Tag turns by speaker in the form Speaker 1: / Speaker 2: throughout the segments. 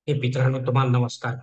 Speaker 1: हे मित्रांनो, तुम्हाला नमस्कार.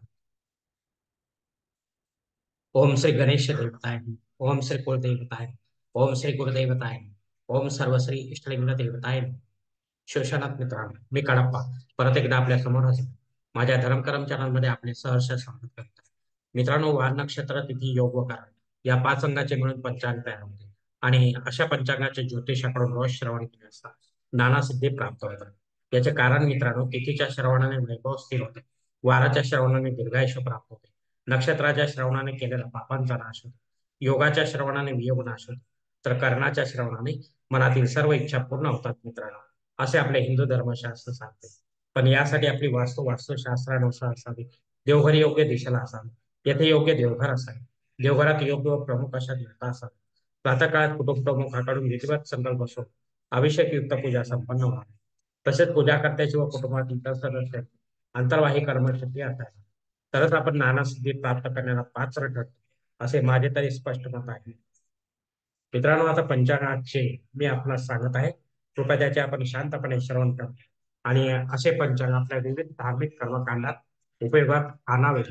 Speaker 1: ओम श्री गणेश देवताय. ओम श्री कुलदेवताय. ओम श्री गुरुदेवताय. ओम सर्वश्री इष्टलिंग देवताय. शिवशनाथ मित्रांनो, मी कडप्पा परत एकदा आपल्या समोर हजर. माझ्या धर्मकरम चॅनलमध्ये आपले सहर्ष स्वागत करतो. मित्रांनो, वार नक्षत्र तिथी योग व कारण या 5 अंगाचे मिळून पंचांग तयार होते आणि अशा पंचांगाचे ज्योतिषाकडून रोज श्रवण केले असता नाना सिद्धी प्राप्त होतात. याचे कारण मित्रांनो, तिथीच्या श्रवणाने वैभव स्थिर होते, वाराच्या श्रवणाने दीर्घायुष्य प्राप्त होते, नक्षत्राच्या श्रवणाने केलेला पापांचा नाश होतो, योगाच्या श्रवणाने वियोग नाश होतो, तर कर्णाच्या श्रवणाने मनातील सर्व इच्छा पूर्ण होतात मित्रांनो, असे आपले हिंदू धर्मशास्त्र सांगते. पण यासाठी आपली वास्तुशास्त्रानुसार असावी. देवघर योग्य दिशेला असावे. येथे योग्य देवघर असावे. देवघरात योग्य व प्रमुख अशा देवता असाव्या. प्रातःकाळात कुटुंब प्रमुखाकडून विधिवत संकल्प असून अभिषेकयुक्त पूजा संपन्न व्हावी. तसेच पूजाकर्त्याची व कुटुंबातील इतर सदस्य अंतर्वाही कर्मशक्ती असावी. तरच आपण नाना सिद्धी प्राप्त करण्याला पात्र ठरतो, असे माझे तरी स्पष्ट मत आहे. मित्रांनो, आता पंचांगाचे मी आपणास सांगत आहे. कृपया त्याचे आपण शांतपणे श्रवण करा आणि असे पंचांग आपल्या विविध धार्मिक कर्मकांडात उपयोगात आणावे.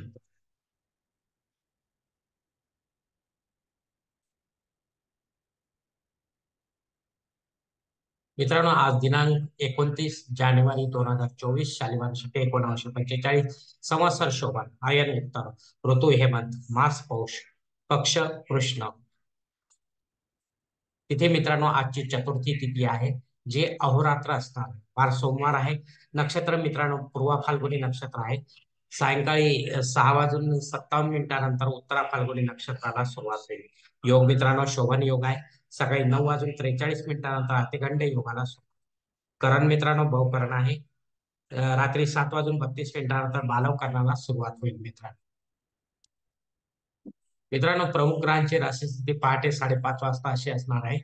Speaker 1: मित्रांनो, आज दिनांक 29 जानेवारी 2024, शालिवान शके 1945, संवत्सर शोभन, आयन उत्तर, ऋतू हेमंत, मास पौष, पक्ष कृष्ण. तिथे मित्रांनो, आजची चतुर्थी तिथी आहे, जे अहोरात्र असणार. वार सोमवार आहे. नक्षत्र मित्रांनो, पूर्वा फाल्गुनी नक्षत्र आहे. सायंकाळी 6:57 उत्तरा फाल्गुनी नक्षत्राला सुरुवात होईल. योग मित्रांनो, शोभन योग आहे. सकाळी 9:43 अतिगंड योगाला सुरुवात. करण मित्रांनो, बहुकरण आहे. रात्री 7:32 बालव करणाला सुरुवात होईल मित्रांनो. मित्रांनो, प्रमुख ग्रहांची राशी स्थिती पहाटे 5:30 वाजता अशी असणार आहे.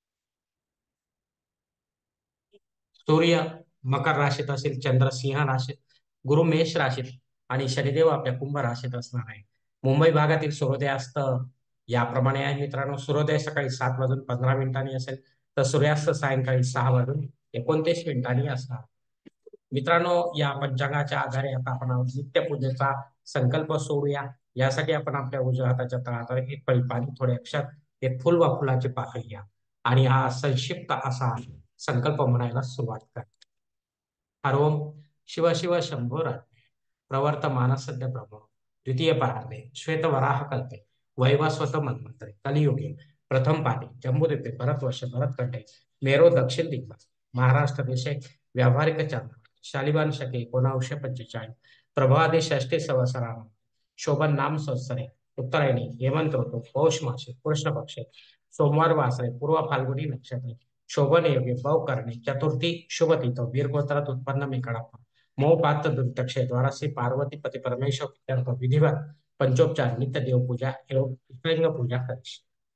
Speaker 1: सूर्य मकर राशीत असेल, चंद्र सिंह राशीत, गुरु मेष राशीत आणि शनिदेव आपल्या कुंभ राशीत असणार आहे. मुंबई भागातील सूर्योदयास्त याप्रमाणे आहे मित्रांनो. सूर्योदय सकाळी 7:15 असेल, तर सूर्यास्त सायंकाळी 6:29 असणार. मित्रांनो, या पंचांगाच्या आधारे आता आपण नित्यपूजेचा संकल्प सोडूया. यासाठी आपण आपल्या उजव्या हाताच्या तळहातावर एक पळी पाणी, थोडे अक्षर, एक फुल वा फुलाची पाकळी घ्या आणि हा संक्षिप्त असा संकल्प म्हणायला सुरुवात करा. हरोम शिव शिव शंभो रात्रे प्रवर्तमान सद्य प्रभो द्वितीय परार्धे श्वेतवराह कल्पे वैवस्वत मन्वंतरे कलियुगे प्रथम पादे जम्बूद्वीपे भरतवर्ष भरतखंडे मेरो दक्षिण दिग्गज महाराष्ट्र देशे व्यावहारिक चांद्र शालिवान शके 1945 प्रभादे षष्ठे संवत्सराम शोभन नाम संवत्सरे उत्तरायणी हेमंत ऋतू पौष मासे कृष्ण पक्षे सोमवार वासरे पूर्व फाल्गुनी नक्षत्रे शोभन योगे भव करणे चतुर्थी शुभ तिथो वीरगोत्रात उत्पन्न मी कडापा मोह पात्र दुर्दक्षे द्वारा श्री पार्वती पती परमेश्वर प्रीत्यर्थ विधिवत पंचोपचार नित्य देवपूजा एवं इष्टलिंग पूजा करायची.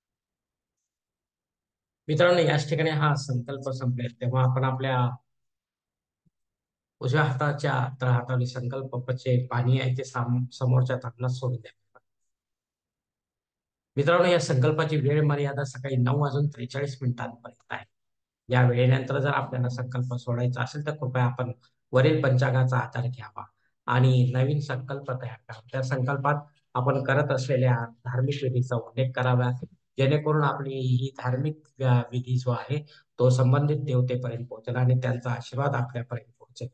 Speaker 1: मित्रांनो, याच ठिकाणी हा संकल्प संपले तेव्हा आपण आपल्या उजव्या हाताच्या तळहातावरील संकल्पचे पाणी आहे ते समोरच्या ताकणात सोडून द्या. मित्रांनो, या संकल्पाची वेळ मर्यादा सकाळी 9:43 आहे. या वेळेनंतर जर आपल्याला संकल्प सोडायचा असेल तर कृपया आपण वरील पंचांगाचा आधार घ्यावा आणि नवीन संकल्प तयार करावा. त्या संकल्पात आपण करत असलेल्या धार्मिक विधीचा उल्लेख करावा, जेणेकरून आपली ही धार्मिक विधी जो आहे तो संबंधित देवतेपर्यंत पोहोचेल आणि त्यांचा आशीर्वाद आपल्यापर्यंत पोहोचेल.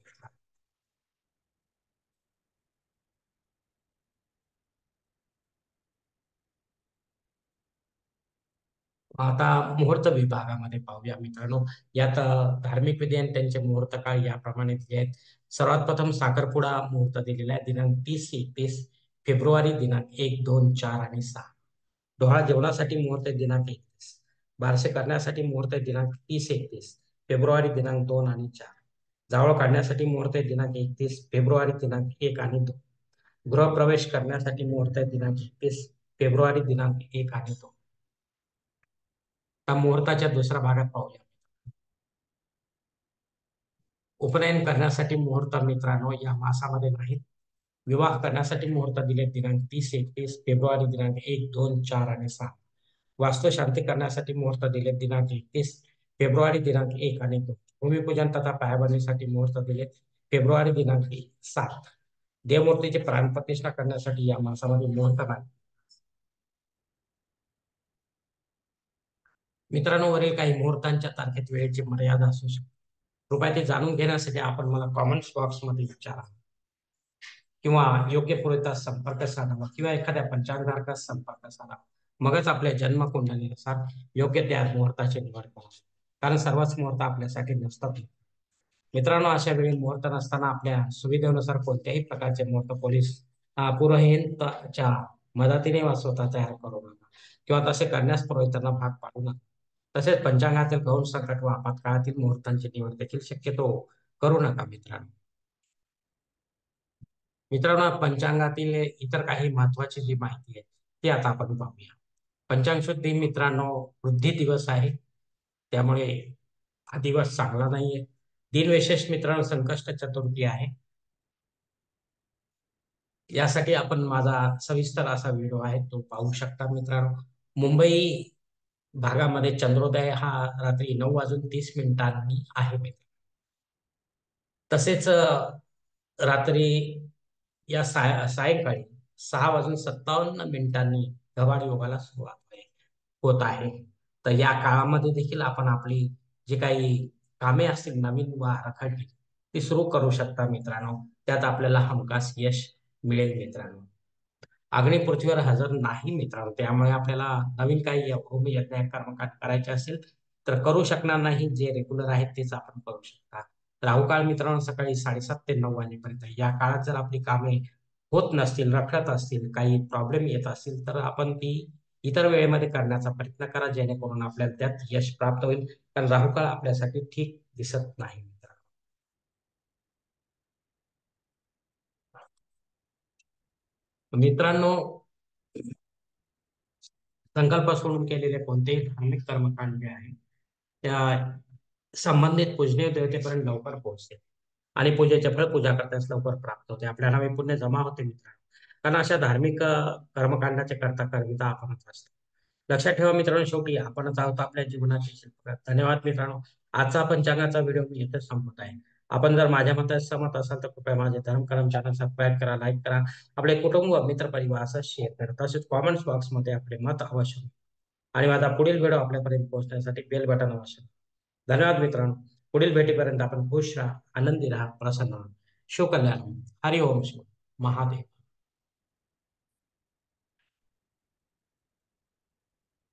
Speaker 1: आता मुहूर्त विभागामध्ये पाहूया मित्रांनो. यात धार्मिक विधी आणि त्यांचे मुहूर्त काळ याप्रमाणे दिले आहेत. सर्वात प्रथम साखरपुडा मुहूर्त दिलेला आहे दिनांक 30-31 फेब्रुवारी, दिनांक 1, 2, 4 आणि 6. डोहाळ जेवणासाठी मुहूर्त आहे दिनांक 31. बारसे करण्यासाठी मुहूर्त आहे दिनांक 30-31 फेब्रुवारी, दिनांक 2 आणि 4. जावळ काढण्यासाठी मुहूर्त आहे दिनांक 31 फेब्रुवारी, दिनांक 1 आणि 2. गृहप्रवेश करण्यासाठी मुहूर्त आहे दिनांक 31 फेब्रुवारी, दिनांक 1 आणि 2. आता मुहूर्ताच्या दुसऱ्या भागात पाहूया. उपनयन करण्यासाठी मुहूर्त मित्रांनो या मासामध्ये नाहीत. विवाह करण्यासाठी मुहूर्त दिले दिनांक 30-31 फेब्रुवारी, दिनांक 1, 2, 4 आणि 6. वास्तुशांती करण्यासाठी मुहूर्त दिले दिनांक 31 फेब्रुवारी, दिनांक 1 आणि 2. भूमिपूजन तथा पायाभरणीसाठी मुहूर्त दिले फेब्रुवारी, दिनांक 7. देवमूर्तीची प्राणप्रतिष्ठा करण्यासाठी या मासामध्ये मुहूर्त काढला. मित्रांनो, वरील काही मुहूर्तांच्या तारखेत वेळेची मर्यादा असू शकते. कृपया ते जाणून घेण्यासाठी आपण मला कॉमेंट्स बॉक्समध्ये विचारा किंवा योग्य पुरवठ्यास संपर्क साधावा किंवा एखाद्या पंचांगधारकास संपर्क साधावा. मगच आपल्या जन्मकुंडलीनुसार योग्य त्या मुहूर्ताची निवड करा. कारण सर्वच मुहूर्त आपल्यासाठी नसतात. मित्रांनो, अशा वेळी मुहूर्त नसताना आपल्या सुविधेनुसार कोणत्याही प्रकारचे मुहूर्त पोलीस पुरोहिताच्या मदतीने वा स्वतः तयार करू नका किंवा तसे करण्यास पुरोहितांना भाग पाडू नका. तसेच पंचांगातील गौण संकट व आपत्काळातील मुहूर्तांची निवड देखील शक्यतो करू नका मित्रांनो. मित्रांनो, पंचांगातील इतर काही महत्वाची जी माहिती आहे ती आता आपण पाहूया. पंचांग शुद्धी मित्रांनो वृद्धी दिवस आहे, त्यामुळे हा दिवस चांगला नाहीये. दिनविशेष मित्रांनो संकष्ट चतुर्थी आहे. यासाठी आपण माझा सविस्तर असा व्हिडिओ आहे तो पाहू शकता मित्रांनो. मुंबई भागामध्ये चंद्रोदय हा रात्री 9:30 आहे मित्र. तसेच रात्री या सायंकाळी 6:57 गव्हाळ योगाला सुरुवात होत आहे. तर या काळामध्ये देखील आपण आपली जी काही कामे असतील नवीन व आराखडली ती सुरू करू शकता मित्रांनो. त्यात आपल्याला हमखास यश मिळेल मित्रांनो. अग्नी पृथ्वीवर हजर नाही मित्रांनो, त्यामुळे आपल्याला नवीन काही होम यज्ञ कर्मकांड करायचे असेल तर करू शकणार नाही. जे रेग्युलर आहेत तेच आपण करू शकता. राहू काळ मित्रांनो सकाळी 7:30 ते 9 वाजेपर्यंत. या काळात जर आपली कामे होत नसतील, रखडत असतील, काही प्रॉब्लेम येत असतील तर आपण ती इतर वेळेमध्ये करण्याचा प्रयत्न करा, जेणेकरून आपल्याला त्यात यश प्राप्त होईल. कारण राहू काळ आपल्यासाठी ठीक दिसत नाही मित्रांनो. मित्रांनो, संकल्प सोडून केलेले कोणतेही धार्मिक कर्मकांड जे आहे त्या संबंधित पूजनीय देवतेपर्यंत लवकर पोहोचते आणि पूजेचे फळ पूजा करताच लवकर प्राप्त होते. आपल्या नावे पुण्य जमा होते मित्रांनो. कारण अशा धार्मिक कर्मकांडाचे करता करविता आपणच असतो. लक्षात ठेवा मित्रांनो, शेवटी आपणच आहोत आपल्या जीवनाचे शिल्पकार. धन्यवाद मित्रांनो. आजचा पंचांगाचा व्हिडिओ मी इथेच संपत आहे. आपण जर माझ्या मतात सहमत असाल तर कृपया माझे धर्मकरम चॅनल सबस्क्राईब करा, लाईक करा, आपले कुटुंब मित्र परिवार असं शेअर करा. तसेच कॉमेंट्स बॉक्समध्ये आपले मत अवश्य आणि माझा पुढील व्हिडिओ आपल्यापर्यंत पोहोचण्यासाठी बेल बटन अवश्य. धन्यवाद मित्रांनो. पुढील भेटीपर्यंत आपण खुश राहा, आनंदी राहा, प्रसन्न राहा. शिवकल्याण. हरिओम शिव महादेव.